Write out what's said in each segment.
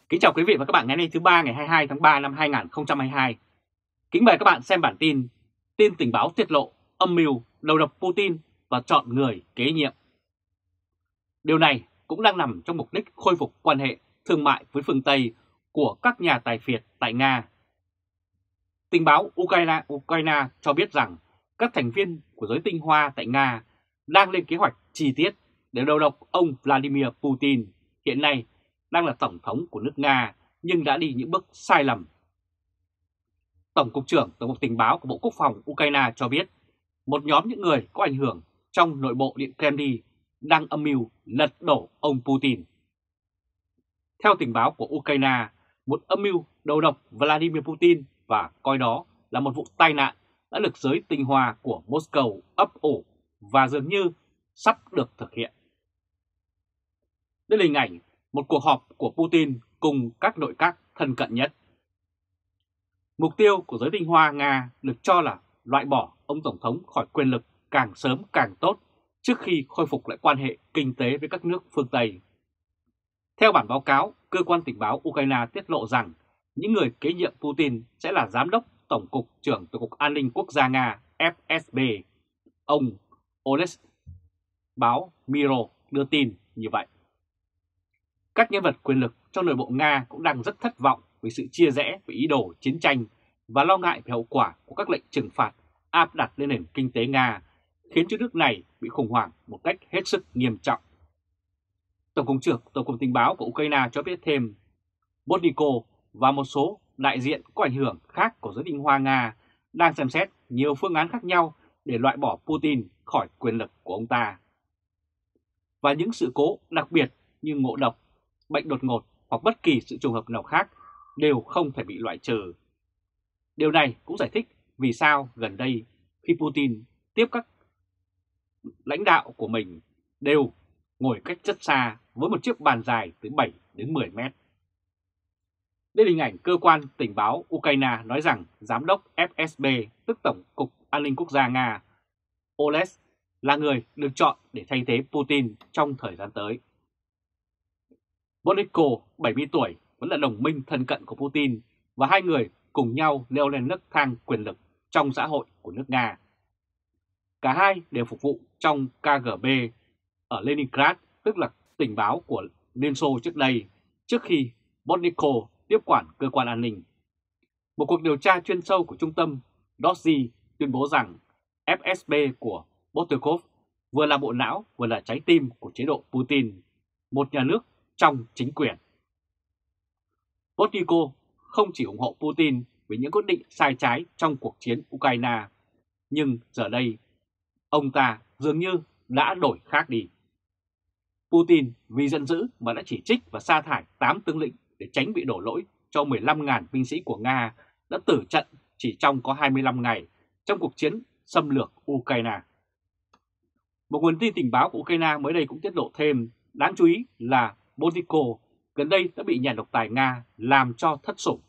Kính chào quý vị và các bạn ngày hôm nay thứ ba ngày 22 tháng 3 năm 2022. Kính mời các bạn xem bản tin tình báo tiết lộ âm mưu đầu độc Putin và chọn người kế nhiệm. Điều này cũng đang nằm trong mục đích khôi phục quan hệ thương mại với phương Tây của các nhà tài phiệt tại Nga. Tình báo Ukraine cho biết rằng các thành viên của giới tinh hoa tại Nga đang lên kế hoạch chi tiết để đầu độc ông Vladimir Putin, hiện nay đang là Tổng thống của nước Nga nhưng đã đi những bước sai lầm. Tổng cục trưởng Tổng cục Tình báo của Bộ Quốc phòng Ukraine cho biết một nhóm những người có ảnh hưởng trong nội bộ Điện Kremlin đang âm mưu lật đổ ông Putin. Theo tình báo của Ukraine, một âm mưu đầu độc Vladimir Putin và coi đó là một vụ tai nạn đã được giới tinh hoa của Moscow ấp ủ và dường như sắp được thực hiện. Đây là hình ảnh một cuộc họp của Putin cùng các nội các thân cận nhất. Mục tiêu của giới tinh hoa Nga được cho là loại bỏ ông Tổng thống khỏi quyền lực càng sớm càng tốt trước khi khôi phục lại quan hệ kinh tế với các nước phương Tây. Theo bản báo cáo, cơ quan tình báo Ukraine tiết lộ rằng những người kế nhiệm Putin sẽ là Giám đốc Tổng cục trưởng Tổng cục An ninh Quốc gia Nga FSB, ông Oleg. Báo Miro đưa tin như vậy. Các nhân vật quyền lực trong nội bộ Nga cũng đang rất thất vọng vì sự chia rẽ về ý đồ chiến tranh và lo ngại về hậu quả của các lệnh trừng phạt áp đặt lên nền kinh tế Nga, khiến cho nước này bị khủng hoảng một cách hết sức nghiêm trọng. Tổng cục trưởng Tổng cục Tình báo của Ukraine cho biết thêm, Botnico và một số đại diện có ảnh hưởng khác của giới tinh hoa Nga đang xem xét nhiều phương án khác nhau để loại bỏ Putin khỏi quyền lực của ông ta. Và những sự cố đặc biệt như ngộ độc, bệnh đột ngột hoặc bất kỳ sự trùng hợp nào khác đều không thể bị loại trừ. Điều này cũng giải thích vì sao gần đây khi Putin tiếp các lãnh đạo của mình đều ngồi cách rất xa với một chiếc bàn dài từ 7 đến 10 mét. Đây là hình ảnh cơ quan tình báo Ukraine nói rằng Giám đốc FSB, tức Tổng cục An ninh Quốc gia Nga, Oleg, là người được chọn để thay thế Putin trong thời gian tới. Botnico, 70 tuổi, vẫn là đồng minh thân cận của Putin và hai người cùng nhau leo lên nấc thang quyền lực trong xã hội của nước Nga. Cả hai đều phục vụ trong KGB ở Leningrad, tức là tình báo của Liên Xô trước đây, trước khi Botnico tiếp quản cơ quan an ninh. Một cuộc điều tra chuyên sâu của trung tâm Dorsey tuyên bố rằng FSB của Botekov vừa là bộ não vừa là trái tim của chế độ Putin, một nhà nước trong chính quyền. Botnico không chỉ ủng hộ Putin vì những quyết định sai trái trong cuộc chiến Ukraine, nhưng giờ đây ông ta dường như đã đổi khác đi. Putin vì giận dữ mà đã chỉ trích và sa thải 8 tướng lĩnh để tránh bị đổ lỗi cho 15.000 binh sĩ của Nga đã tử trận chỉ trong có 25 ngày trong cuộc chiến xâm lược Ukraine. Một nguồn tin tình báo của Ukraine mới đây cũng tiết lộ thêm, đáng chú ý là Botnico gần đây đã bị nhà độc tài Nga làm cho thất sủng.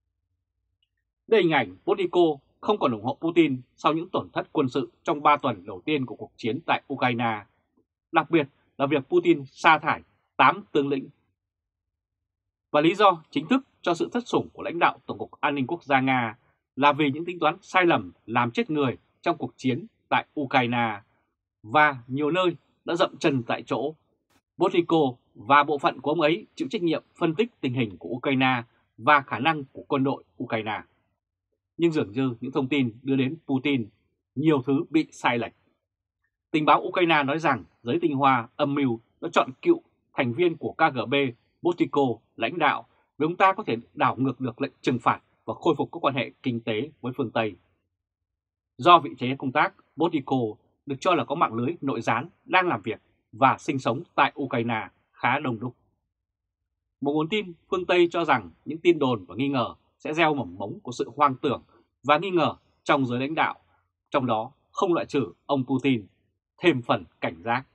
Đây hình ảnh Botnico không còn ủng hộ Putin sau những tổn thất quân sự trong 3 tuần đầu tiên của cuộc chiến tại Ukraine, đặc biệt là việc Putin sa thải 8 tướng lĩnh. Và lý do chính thức cho sự thất sủng của lãnh đạo Tổng cục An ninh Quốc gia Nga là vì những tính toán sai lầm làm chết người trong cuộc chiến tại Ukraine và nhiều nơi đã dậm chân tại chỗ. Botnico và bộ phận của ông ấy chịu trách nhiệm phân tích tình hình của Ukraine và khả năng của quân đội Ukraine. Nhưng dường như những thông tin đưa đến Putin, nhiều thứ bị sai lệch. Tình báo Ukraine nói rằng giới tinh hoa âm mưu đã chọn cựu thành viên của KGB Botnico lãnh đạo vì ông ta có thể đảo ngược được lệnh trừng phạt và khôi phục các quan hệ kinh tế với phương Tây. Do vị trí công tác, Botnico được cho là có mạng lưới nội gián đang làm việc và sinh sống tại Ukraine khá đông đúc. Một nguồn tin phương Tây cho rằng những tin đồn và nghi ngờ sẽ gieo mầm mống của sự hoang tưởng và nghi ngờ trong giới lãnh đạo, trong đó không loại trừ ông Putin, thêm phần cảnh giác.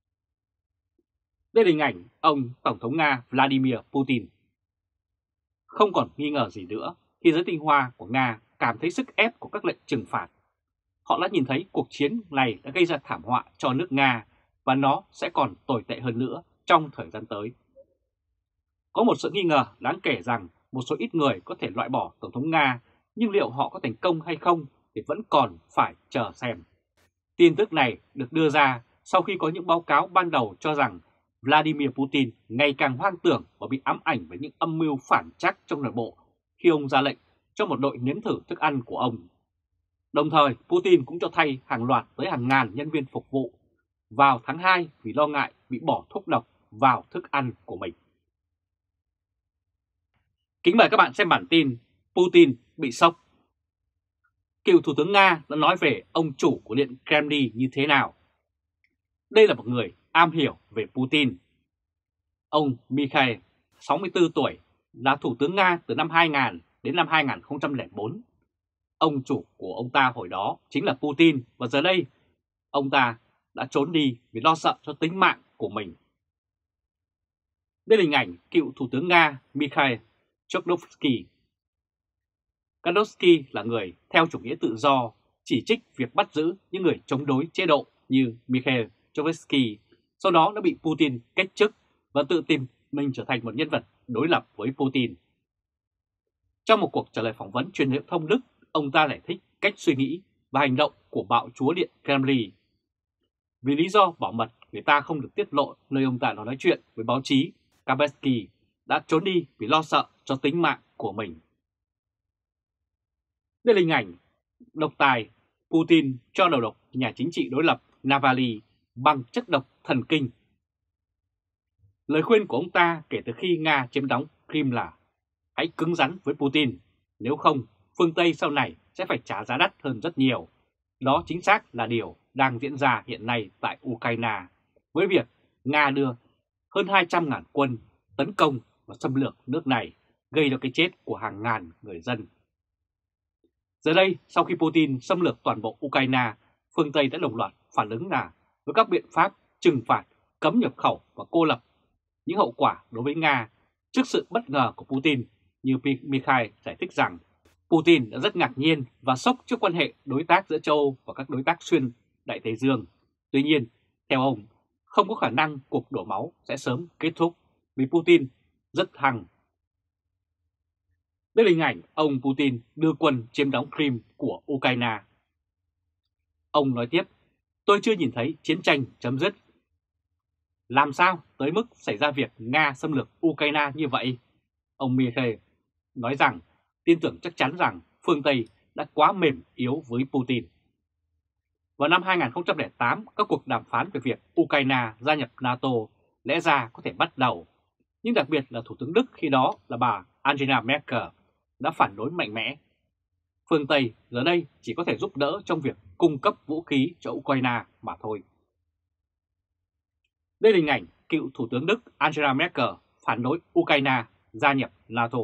Đây là hình ảnh ông Tổng thống Nga Vladimir Putin. Không còn nghi ngờ gì nữa khi giới tinh hoa của Nga cảm thấy sức ép của các lệnh trừng phạt. Họ đã nhìn thấy cuộc chiến này đã gây ra thảm họa cho nước Nga và nó sẽ còn tồi tệ hơn nữa trong thời gian tới. Có một sự nghi ngờ đáng kể rằng một số ít người có thể loại bỏ Tổng thống Nga, nhưng liệu họ có thành công hay không thì vẫn còn phải chờ xem. Tin tức này được đưa ra sau khi có những báo cáo ban đầu cho rằng Vladimir Putin ngày càng hoang tưởng và bị ám ảnh với những âm mưu phản trắc trong nội bộ khi ông ra lệnh cho một đội nếm thử thức ăn của ông. Đồng thời, Putin cũng cho thay hàng loạt tới hàng ngàn nhân viên phục vụ vào tháng 2 vì lo ngại bị bỏ thuốc độc vào thức ăn của mình. Kính mời các bạn xem bản tin Putin bị sốc. Cựu Thủ tướng Nga đã nói về ông chủ của Điện Kremlin như thế nào. Đây là một người am hiểu về Putin. Ông Mikhail, 64 tuổi, là Thủ tướng Nga từ năm 2000 đến năm 2004. Ông chủ của ông ta hồi đó chính là Putin và giờ đây ông ta đã trốn đi vì lo sợ cho tính mạng của mình. Đây là hình ảnh cựu Thủ tướng Nga Mikhail Chodorkovsky. Chodorkovsky là người theo chủ nghĩa tự do, chỉ trích việc bắt giữ những người chống đối chế độ như Mikhail Chodorkovsky, sau đó đã bị Putin cách chức và tự tìm mình trở thành một nhân vật đối lập với Putin. Trong một cuộc trả lời phỏng vấn truyền thông Đức, ông ta giải thích cách suy nghĩ và hành động của bạo chúa Điện Kremlin. Vì lý do bảo mật, người ta không được tiết lộ nơi ông ta nói chuyện với báo chí. Kaspersky đã trốn đi vì lo sợ cho tính mạng của mình. Đây là hình ảnh độc tài Putin cho đầu độc nhà chính trị đối lập Navalny bằng chất độc thần kinh. Lời khuyên của ông ta kể từ khi Nga chiếm đóng Crimea là hãy cứng rắn với Putin, nếu không phương Tây sau này sẽ phải trả giá đắt hơn rất nhiều. Đó chính xác là điều đang diễn ra hiện nay tại Ukraine, với việc Nga đưa hơn 200.000 quân tấn công và xâm lược nước này, gây ra cái chết của hàng ngàn người dân. Giờ đây, sau khi Putin xâm lược toàn bộ Ukraine, phương Tây đã đồng loạt phản ứng là với các biện pháp trừng phạt, cấm nhập khẩu và cô lập. Những hậu quả đối với Nga trước sự bất ngờ của Putin, như Mikhail giải thích rằng Putin đã rất ngạc nhiên và sốc trước quan hệ đối tác giữa châu Âu và các đối tác xuyên Đại Tây Dương. Tuy nhiên, theo ông, không có khả năng cuộc đổ máu sẽ sớm kết thúc vì Putin rất hăng. Đây là hình ảnh ông Putin đưa quân chiếm đóng Crimea của Ukraine. Ông nói tiếp, tôi chưa nhìn thấy chiến tranh chấm dứt. Làm sao tới mức xảy ra việc Nga xâm lược Ukraine như vậy? Ông Mikhail nói rằng tin tưởng chắc chắn rằng phương Tây đã quá mềm yếu với Putin. Vào năm 2008, các cuộc đàm phán về việc Ukraine gia nhập NATO lẽ ra có thể bắt đầu, nhưng đặc biệt là Thủ tướng Đức khi đó là bà Angela Merkel đã phản đối mạnh mẽ. Phương Tây giờ đây chỉ có thể giúp đỡ trong việc cung cấp vũ khí cho Ukraine mà thôi. Đây là hình ảnh cựu Thủ tướng Đức Angela Merkel phản đối Ukraine gia nhập NATO.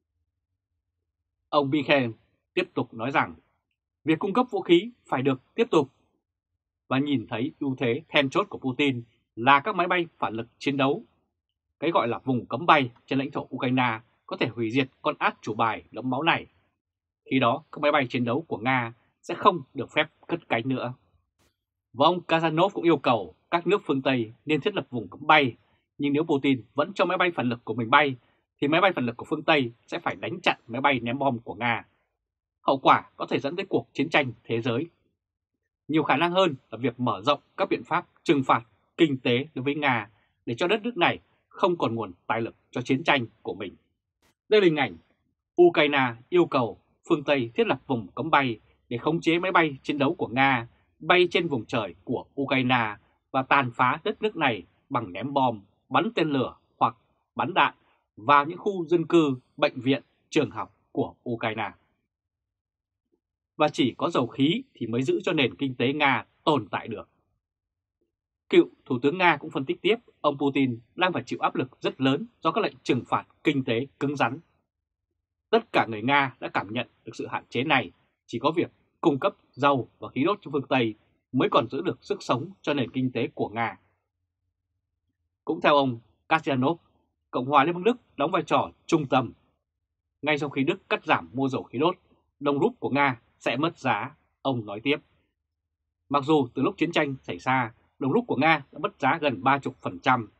Ông Mikhail tiếp tục nói rằng việc cung cấp vũ khí phải được tiếp tục và nhìn thấy ưu thế then chốt của Putin là các máy bay phản lực chiến đấu. Cái gọi là vùng cấm bay trên lãnh thổ Ukraine có thể hủy diệt con át chủ bài đẫm máu này. Khi đó, các máy bay chiến đấu của Nga sẽ không được phép cất cánh nữa. Và ông Kazanov cũng yêu cầu các nước phương Tây nên thiết lập vùng cấm bay, nhưng nếu Putin vẫn cho máy bay phản lực của mình bay, thì máy bay phản lực của phương Tây sẽ phải đánh chặn máy bay ném bom của Nga. Hậu quả có thể dẫn tới cuộc chiến tranh thế giới. Nhiều khả năng hơn là việc mở rộng các biện pháp trừng phạt kinh tế đối với Nga để cho đất nước này không còn nguồn tài lực cho chiến tranh của mình. Đây là hình ảnh Ukraine yêu cầu phương Tây thiết lập vùng cấm bay để khống chế máy bay chiến đấu của Nga bay trên vùng trời của Ukraine và tàn phá đất nước này bằng ném bom, bắn tên lửa hoặc bắn đạn vào những khu dân cư, bệnh viện, trường học của Ukraine. Và chỉ có dầu khí thì mới giữ cho nền kinh tế Nga tồn tại được. Cựu Thủ tướng Nga cũng phân tích tiếp, ông Putin đang phải chịu áp lực rất lớn do các lệnh trừng phạt kinh tế cứng rắn. Tất cả người Nga đã cảm nhận được sự hạn chế này, chỉ có việc cung cấp dầu và khí đốt cho phương Tây mới còn giữ được sức sống cho nền kinh tế của Nga. Cũng theo ông Kasianov, Cộng hòa Liên bang Đức đóng vai trò trung tâm. Ngay sau khi Đức cắt giảm mua dầu khí đốt, đồng rúp của Nga sẽ mất giá, ông nói tiếp. Mặc dù từ lúc chiến tranh xảy ra, đồng rúp của Nga đã mất giá gần 30%,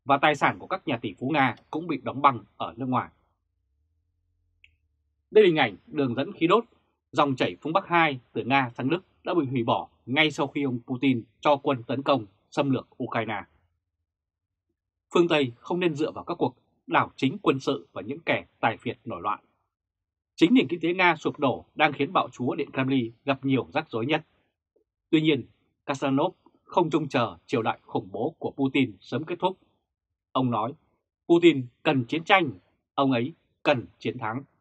và tài sản của các nhà tỷ phú Nga cũng bị đóng băng ở nước ngoài. Đây là hình ảnh đường dẫn khí đốt dòng chảy phương Bắc 2 từ Nga sang Đức đã bị hủy bỏ ngay sau khi ông Putin cho quân tấn công xâm lược Ukraine. Phương Tây không nên dựa vào các cuộc đảo chính quân sự và những kẻ tài phiệt nổi loạn. Chính nền kinh tế Nga sụp đổ đang khiến bạo chúa Điện Kremlin gặp nhiều rắc rối nhất. Tuy nhiên, Kasyanov không trông chờ triều đại khủng bố của Putin sớm kết thúc. Ông nói, Putin cần chiến tranh, ông ấy cần chiến thắng.